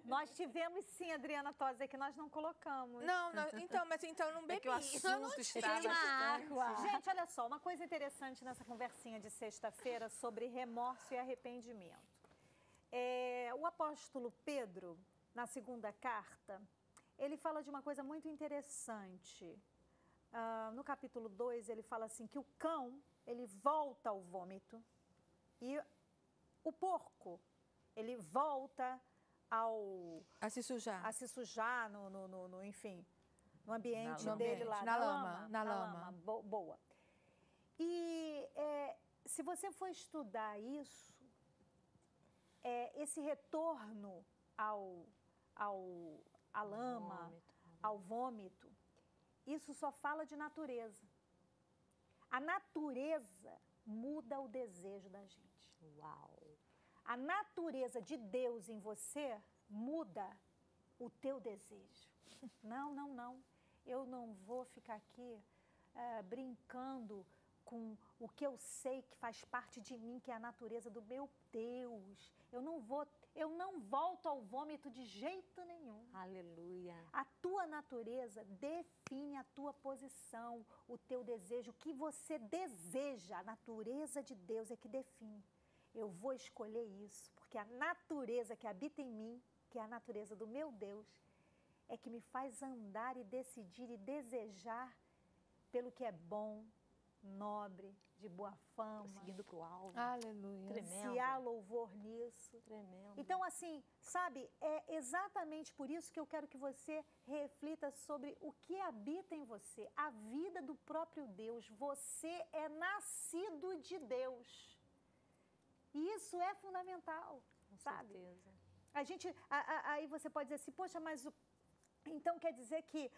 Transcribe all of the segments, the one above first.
Nós tivemos sim, Adriana Tosi, é que nós não colocamos. Não, mas então não bebi. É que o assunto estava água. Gente, olha só, uma coisa interessante nessa conversinha de sexta-feira sobre remorso e arrependimento. O apóstolo Pedro, na segunda carta, ele fala de uma coisa muito interessante. No capítulo 2, ele fala assim que o cão, ele volta ao vômito e o porco, ele volta a se sujar. A se sujar enfim, no ambiente dele lá. Na lama. Boa. E se você for estudar isso, esse retorno à lama, ao vômito, isso só fala de natureza. A natureza muda o desejo da gente. Uau! A natureza de Deus em você muda o teu desejo. Não. Eu não vou ficar aqui brincando com o que eu sei que faz parte de mim, que é a natureza do meu Deus. Eu não volto ao vômito de jeito nenhum. Aleluia. A tua natureza define a tua posição, o teu desejo, o que você deseja. A natureza de Deus é que define. Eu vou escolher isso, porque a natureza que habita em mim, que é a natureza do meu Deus, é que me faz andar e decidir e desejar pelo que é bom, nobre, de boa fama. Seguindo para o alvo. Aleluia. Tremendo. Se há louvor nisso. Tremendo. Então, assim, sabe, é exatamente por isso que eu quero que você reflita sobre o que habita em você, a vida do próprio Deus. Você é nascido de Deus. E isso é fundamental, sabe? Com certeza. Aí você pode dizer assim, poxa, mas então quer dizer que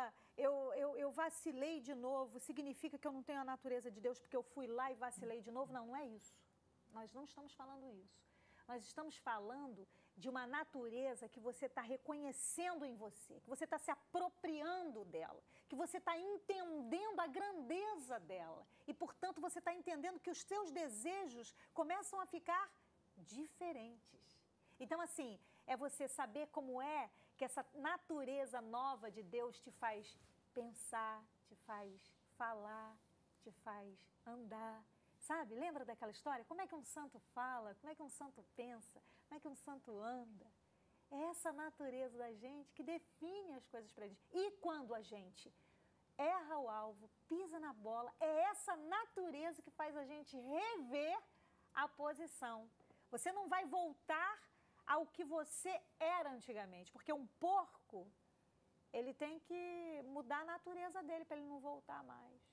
eu vacilei de novo, significa que eu não tenho a natureza de Deus porque eu fui lá e vacilei de novo? Não é isso. Nós não estamos falando isso. Nós estamos falando de uma natureza que você está reconhecendo em você, que você está se apropriando dela, que você está entendendo a grandeza dela e, portanto, você está entendendo que os seus desejos começam a ficar diferentes. Então, assim, é você saber como é que essa natureza nova de Deus te faz pensar, te faz falar, te faz andar. Sabe? Lembra daquela história? Como é que um santo fala? Como é que um santo pensa? Como é que um santo anda? É essa natureza da gente que define as coisas para a gente. E quando a gente erra o alvo, pisa na bola, é essa natureza que faz a gente rever a posição. Você não vai voltar ao que você era antigamente, porque um porco, ele tem que mudar a natureza dele para ele não voltar mais.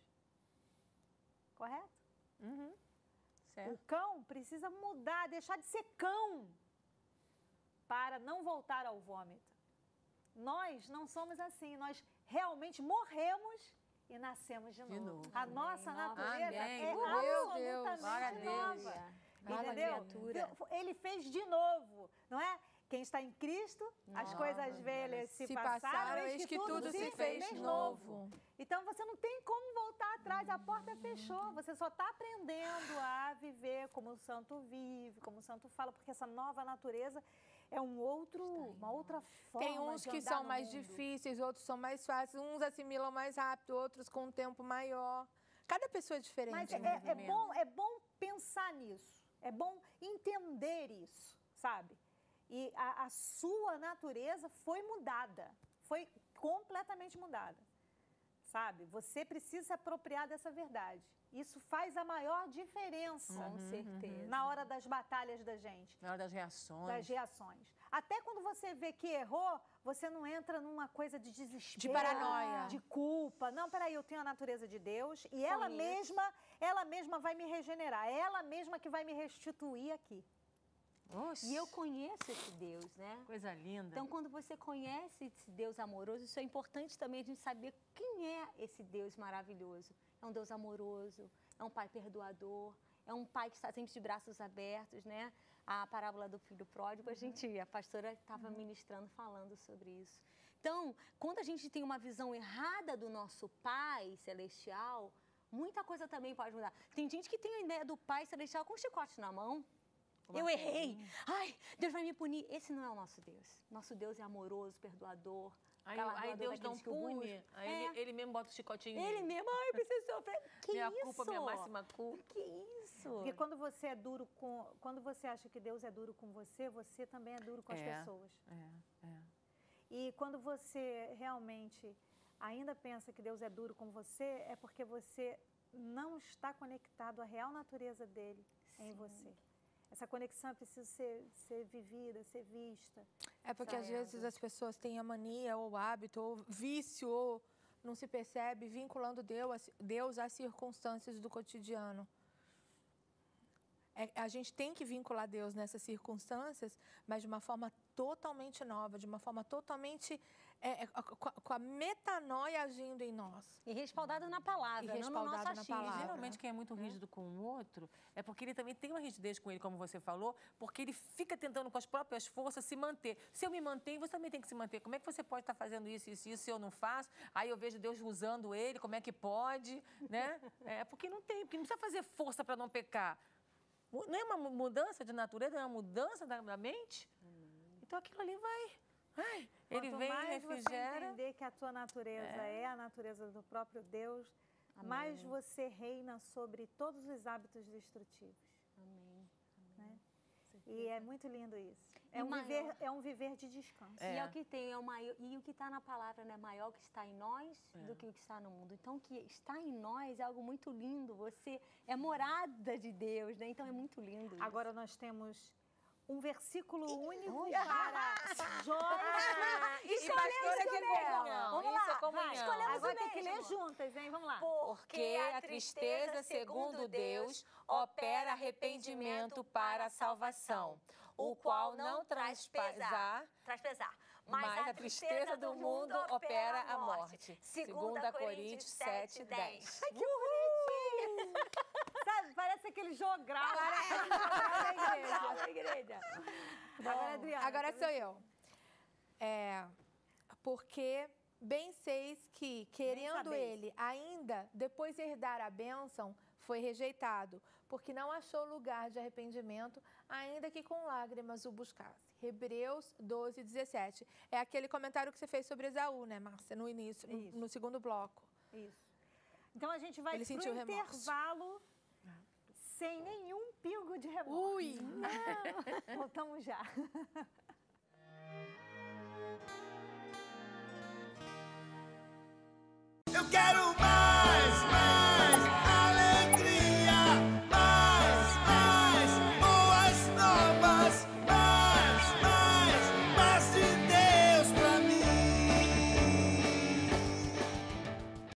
Correto? Uhum. Certo. O cão precisa mudar, deixar de ser cão para não voltar ao vômito. Nós não somos assim, nós realmente morremos e nascemos de novo. A nossa natureza é absolutamente nova. Entendeu? Ele fez de novo, não é? Quem está em Cristo, as coisas velhas se passaram, eis que tudo se fez novo. Então, você não tem como voltar atrás, a porta fechou. Você só está aprendendo a viver como o santo vive, como o santo fala, porque essa nova natureza é uma outra forma de andar. Tem uns que são mais difíceis, outros são mais fáceis, uns assimilam mais rápido, outros com um tempo maior. Cada pessoa é diferente. Mas é bom pensar nisso, é bom entender isso, sabe? E a sua natureza foi mudada, foi completamente mudada, sabe? Você precisa se apropriar dessa verdade. Isso faz a maior diferença. Com certeza. Na hora das batalhas da gente. Na hora das reações. Das reações. Até quando você vê que errou, você não entra numa coisa de desespero. De paranoia. De culpa. Não, peraí, eu tenho a natureza de Deus e ela mesma vai me regenerar. Ela mesma que vai me restituir aqui. Nossa. E eu conheço esse Deus, né? Coisa linda. Então, quando você conhece esse Deus amoroso, isso é importante também a gente saber quem é esse Deus maravilhoso. É um Deus amoroso, é um Pai perdoador, é um Pai que está sempre de braços abertos, né? A parábola do filho pródigo, a pastora estava ministrando, falando sobre isso. Então, quando a gente tem uma visão errada do nosso Pai celestial, muita coisa também pode mudar. Tem gente que tem a ideia do Pai celestial com um chicote na mão. Eu errei. Ai, Deus vai me punir. Esse não é o nosso Deus. Nosso Deus é amoroso, perdoador. Aí Deus não pune. Aí ele mesmo bota o chicotinho. Ele mesmo, ai, preciso sofrer. Que minha isso? culpa, minha máxima culpa. Que isso? Porque quando você é duro com... Quando você acha que Deus é duro com você, você também é duro com as pessoas. E quando você realmente ainda pensa que Deus é duro com você, é porque você não está conectado à real natureza dele em você. Essa conexão precisa ser vivida, ser vista. É porque às vezes as pessoas têm a mania, ou hábito, ou vício, ou não se percebe, vinculando Deus às circunstâncias do cotidiano. A gente tem que vincular Deus nessas circunstâncias, mas de uma forma totalmente nova, de uma forma totalmente com a metanoia agindo em nós. E respaldado na palavra, E não no nosso respaldado na achismo. palavra. Geralmente quem é muito rígido com o outro é porque ele também tem uma rigidez com ele, como você falou, porque ele fica tentando com as próprias forças se manter. Se eu me mantenho, você também tem que se manter. Como é que você pode estar fazendo isso se eu não faço? Aí eu vejo Deus usando ele, como é que pode, né? Porque não precisa fazer força para não pecar. Não é uma mudança de natureza, é uma mudança da mente? Então aquilo ali vai... ele vem e refrigera. Quanto mais você entender que a tua natureza é a natureza do próprio Deus, mais você reina sobre todos os hábitos destrutivos. Amém. Né? E é muito lindo isso. É um viver de descanso. E é o que tem, e o que está na palavra, né? Maior que está em nós do que o que está no mundo. Então, o que está em nós é algo muito lindo. Você é morada de Deus, né? Então, é muito lindo isso. Agora nós temos um versículo único para Joyce E pastora de comunhão. Vamos Isso lá, é comunhão. escolhemos Agora o tem que ler mesmo. juntas, hein? Vamos lá. Porque a tristeza, segundo Deus, opera arrependimento para a salvação, o qual não traz pesar, mas a tristeza do mundo opera a morte. 2 Coríntios 7:10. Ai, que bonitinho! Sabe, parece aquele jogral. Da igreja. Agora, Adriana. Agora sou eu. Porque bem seis que, querendo ele ainda depois herdar a bênção, foi rejeitado, porque não achou lugar de arrependimento, ainda que com lágrimas o buscasse. Hebreus 12:17. É aquele comentário que você fez sobre Esaú, né, Márcia, no início, no segundo bloco. Isso. Então a gente vai Ele pro sentiu remorso. intervalo sem nenhum pingo de remorso. Ui! Não. Voltamos já. Eu quero mais.